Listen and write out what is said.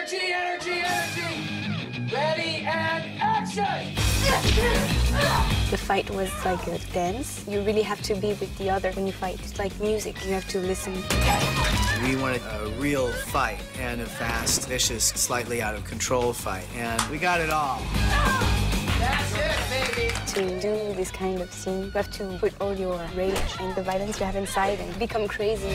Energy, energy, energy! Ready and action! The fight was like a dance. You really have to be with the other when you fight. It's like music. You have to listen. We wanted a real fight and a fast, vicious, slightly out of control fight. And we got it all. That's it, baby! To do this kind of scene, you have to put all your rage and the violence you have inside and become crazy.